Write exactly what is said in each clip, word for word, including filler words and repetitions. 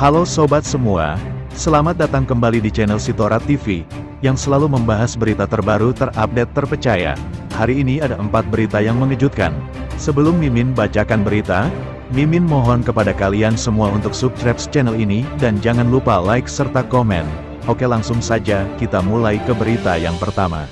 Halo sobat semua, selamat datang kembali di channel Sitora T V, yang selalu membahas berita terbaru terupdate terpercaya. Hari ini ada empat berita yang mengejutkan. Sebelum Mimin bacakan berita, Mimin mohon kepada kalian semua untuk subscribe channel ini, dan jangan lupa like serta komen. Oke, langsung saja, kita mulai ke berita yang pertama.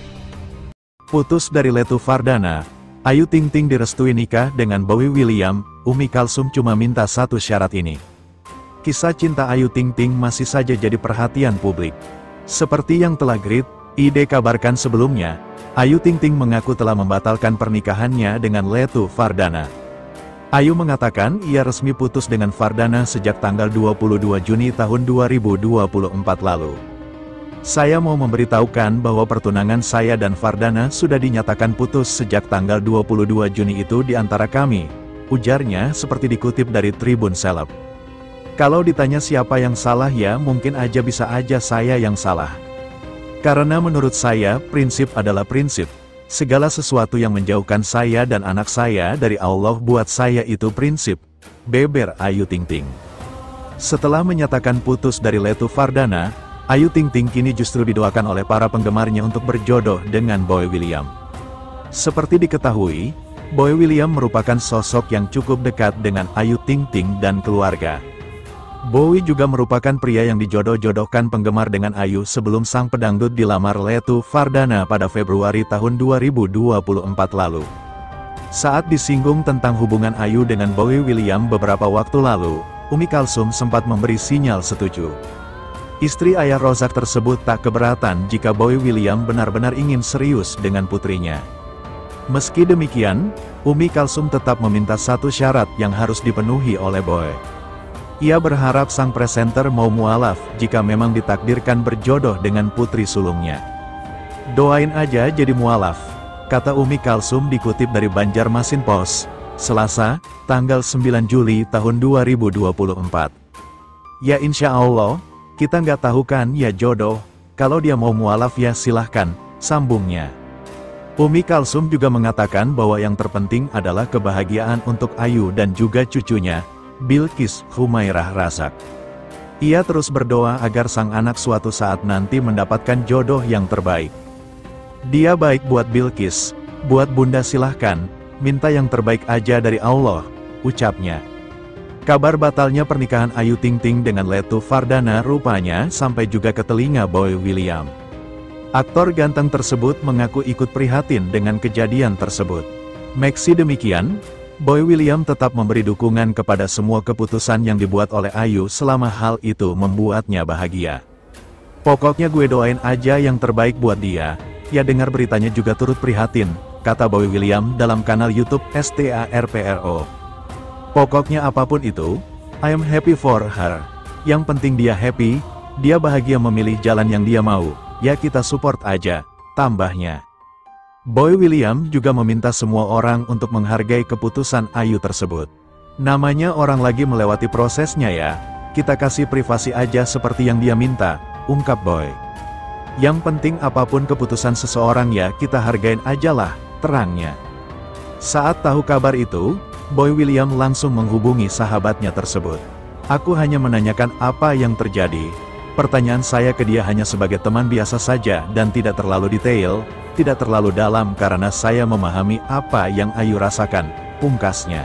Putus dari Letu Fardana, Ayu Ting Ting direstui nikah dengan Boy William. Umi Kalsum cuma minta satu syarat ini. Kisah cinta Ayu Ting Ting masih saja jadi perhatian publik. Seperti yang telah Grid I D kabarkan sebelumnya, Ayu Ting Ting mengaku telah membatalkan pernikahannya dengan Letu Fardana. Ayu mengatakan ia resmi putus dengan Fardana sejak tanggal dua puluh dua Juni tahun dua ribu dua puluh empat lalu. Saya mau memberitahukan bahwa pertunangan saya dan Fardana sudah dinyatakan putus sejak tanggal dua puluh dua Juni itu di antara kami, ujarnya seperti dikutip dari Tribun Seleb. Kalau ditanya siapa yang salah, ya mungkin aja bisa aja saya yang salah. Karena menurut saya, prinsip adalah prinsip. Segala sesuatu yang menjauhkan saya dan anak saya dari Allah buat saya itu prinsip, beber Ayu Ting Ting. Setelah menyatakan putus dari Letu Fardana, Ayu Ting Ting kini justru didoakan oleh para penggemarnya untuk berjodoh dengan Boy William. Seperti diketahui, Boy William merupakan sosok yang cukup dekat dengan Ayu Ting Ting dan keluarga. Boy juga merupakan pria yang dijodoh-jodohkan penggemar dengan Ayu sebelum sang pedangdut dilamar Letu Fardana pada Februari tahun dua ribu dua puluh empat lalu. Saat disinggung tentang hubungan Ayu dengan Boy William beberapa waktu lalu, Umi Kalsum sempat memberi sinyal setuju. Istri ayah Rozak tersebut tak keberatan jika Boy William benar-benar ingin serius dengan putrinya. Meski demikian, Umi Kalsum tetap meminta satu syarat yang harus dipenuhi oleh Boy. Ia berharap sang presenter mau mualaf jika memang ditakdirkan berjodoh dengan putri sulungnya. Doain aja jadi mualaf, kata Umi Kalsum dikutip dari Banjarmasin Post, Selasa, tanggal sembilan Juli tahun dua ribu dua puluh empat. Ya insya Allah, kita nggak tahu kan ya jodoh, kalau dia mau mualaf ya silahkan, sambungnya. Umi Kalsum juga mengatakan bahwa yang terpenting adalah kebahagiaan untuk Ayu dan juga cucunya, Bilqis Humairah Razak. Ia terus berdoa agar sang anak suatu saat nanti mendapatkan jodoh yang terbaik. Dia baik buat Bilqis, buat bunda silahkan, minta yang terbaik aja dari Allah, ucapnya. Kabar batalnya pernikahan Ayu Ting Ting dengan Letu Fardana rupanya sampai juga ke telinga Boy William. Aktor ganteng tersebut mengaku ikut prihatin dengan kejadian tersebut. Meski demikian, Boy William tetap memberi dukungan kepada semua keputusan yang dibuat oleh Ayu selama hal itu membuatnya bahagia. Pokoknya gue doain aja yang terbaik buat dia. Ya dengar beritanya juga turut prihatin, kata Boy William dalam kanal YouTube S T A R P R O. Pokoknya apapun itu, I am happy for her. Yang penting dia happy, dia bahagia memilih jalan yang dia mau, ya kita support aja, tambahnya. Boy William juga meminta semua orang untuk menghargai keputusan Ayu tersebut. Namanya orang lagi melewati prosesnya ya, kita kasih privasi aja seperti yang dia minta, ungkap Boy. Yang penting apapun keputusan seseorang ya kita hargain aja lah, terangnya. Saat tahu kabar itu, Boy William langsung menghubungi sahabatnya tersebut. Aku hanya menanyakan apa yang terjadi. Pertanyaan saya ke dia hanya sebagai teman biasa saja dan tidak terlalu detail, tidak terlalu dalam karena saya memahami apa yang Ayu rasakan, pungkasnya.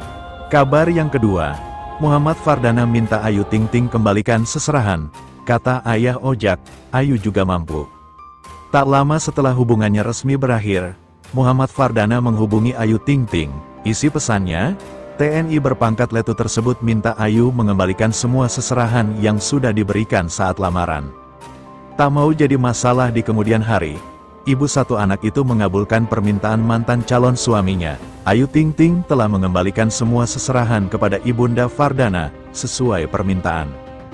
Kabar yang kedua, Muhammad Fardana minta Ayu Ting Ting kembalikan seserahan, kata ayah Ojak, Ayu juga mampu. Tak lama setelah hubungannya resmi berakhir, Muhammad Fardana menghubungi Ayu Ting Ting. Isi pesannya, T N I berpangkat Letu tersebut minta Ayu mengembalikan semua seserahan yang sudah diberikan saat lamaran. Tak mau jadi masalah di kemudian hari, ibu satu anak itu mengabulkan permintaan mantan calon suaminya. Ayu Ting Ting telah mengembalikan semua seserahan kepada ibunda Fardana, sesuai permintaan.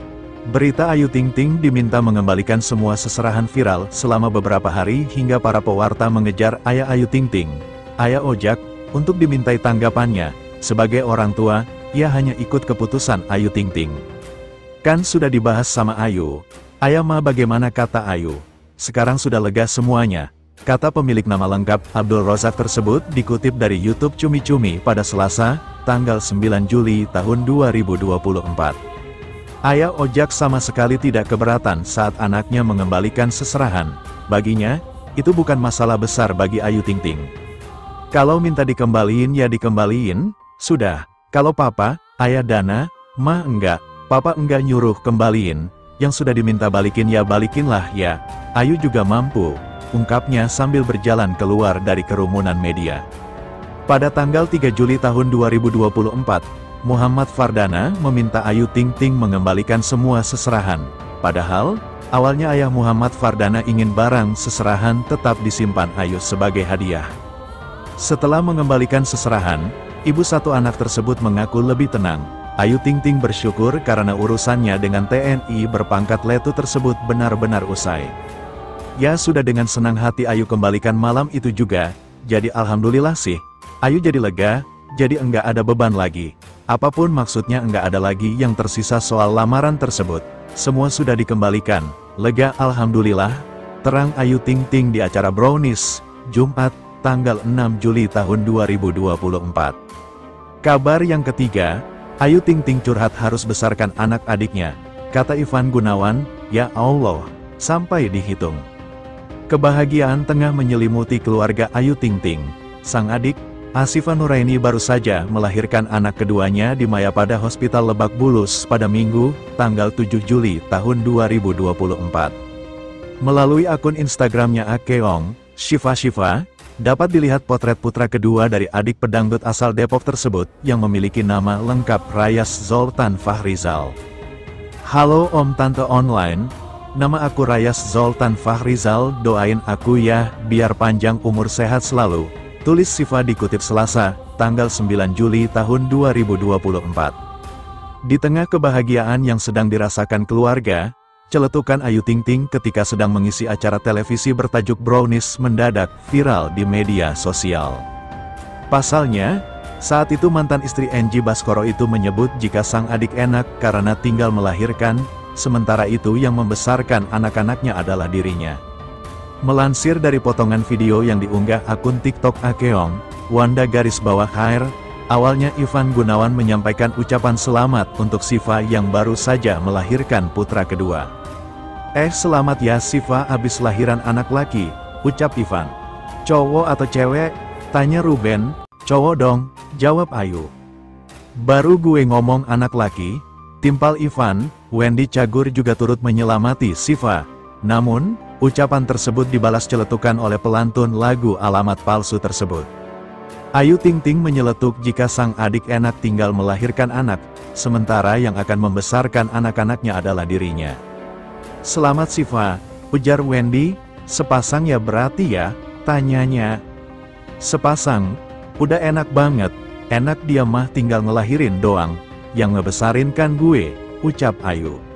Berita Ayu Ting Ting diminta mengembalikan semua seserahan viral selama beberapa hari hingga para pewarta mengejar ayah Ayu Ting Ting, ayah Ojak, untuk dimintai tanggapannya. Sebagai orang tua, ia hanya ikut keputusan Ayu Ting Ting. Kan sudah dibahas sama Ayu. Ayah mah bagaimana, kata Ayu. Sekarang sudah lega semuanya, kata pemilik nama lengkap Abdul Rozak tersebut dikutip dari YouTube Cumi Cumi pada Selasa, tanggal sembilan Juli tahun dua ribu dua puluh empat. Ayah Ojak sama sekali tidak keberatan saat anaknya mengembalikan seserahan. Baginya, itu bukan masalah besar bagi Ayu Ting Ting. Kalau minta dikembaliin ya dikembaliin, sudah. Kalau papa, ayah Dana, mah enggak, papa enggak nyuruh kembaliin, yang sudah diminta balikin ya balikinlah ya. Ayu juga mampu, ungkapnya sambil berjalan keluar dari kerumunan media. Pada tanggal tiga Juli tahun dua ribu dua puluh empat, Muhammad Fardana meminta Ayu Ting Ting mengembalikan semua seserahan. Padahal, awalnya ayah Muhammad Fardana ingin barang seserahan tetap disimpan Ayu sebagai hadiah. Setelah mengembalikan seserahan, ibu satu anak tersebut mengaku lebih tenang. Ayu Ting Ting bersyukur karena urusannya dengan T N I berpangkat Letu tersebut benar-benar usai. Ya sudah, dengan senang hati Ayu kembalikan malam itu juga, jadi alhamdulillah sih. Ayu jadi lega, jadi enggak ada beban lagi. Apapun maksudnya enggak ada lagi yang tersisa soal lamaran tersebut. Semua sudah dikembalikan. Lega alhamdulillah, terang Ayu Ting Ting di acara Brownies, Jumat, tanggal enam Juli tahun dua ribu dua puluh empat. Kabar yang ketiga, Ayu Ting Ting curhat harus besarkan anak adiknya. Kata Ivan Gunawan, ya Allah, sampai dihitung. Kebahagiaan tengah menyelimuti keluarga Ayu Ting Ting. Sang adik, Asifa Nuraini baru saja melahirkan anak keduanya di Mayapada Hospital Lebak Bulus pada Minggu, tanggal tujuh Juli tahun dua ribu dua puluh empat. Melalui akun Instagramnya Akeong, Shiva Shiva, dapat dilihat potret putra kedua dari adik pedangdut asal Depok tersebut yang memiliki nama lengkap Rayas Zoltan Fahrizal. Halo Om Tante Online, nama aku Rayas Zoltan Fahrizal, doain aku ya, biar panjang umur sehat selalu. Tulis Shiva dikutip Selasa, tanggal sembilan Juli tahun dua ribu dua puluh empat. Di tengah kebahagiaan yang sedang dirasakan keluarga, celetukan Ayu Ting Ting ketika sedang mengisi acara televisi bertajuk Brownies mendadak viral di media sosial. Pasalnya, saat itu mantan istri Enji Baskoro itu menyebut jika sang adik enak karena tinggal melahirkan, sementara itu yang membesarkan anak-anaknya adalah dirinya. Melansir dari potongan video yang diunggah akun TikTok Akeong, Wanda garis bawah Hair, awalnya Ivan Gunawan menyampaikan ucapan selamat untuk Shiva yang baru saja melahirkan putra kedua. Eh selamat ya Shiva habis lahiran anak laki, ucap Ivan. Cowok atau cewek? Tanya Ruben. Cowok dong, jawab Ayu. Baru gue ngomong anak laki, timpal Ivan. Wendy Cagur juga turut menyelamati Shiva. Namun, ucapan tersebut dibalas celetukan oleh pelantun lagu Alamat Palsu tersebut. Ayu Ting Ting menyeletuk jika sang adik enak tinggal melahirkan anak, sementara yang akan membesarkan anak-anaknya adalah dirinya. Selamat Shiva, ujar Wendy, sepasang ya berarti ya, tanyanya. Sepasang, udah enak banget, enak dia mah tinggal ngelahirin doang, yang ngebesarin kan gue, ucap Ayu.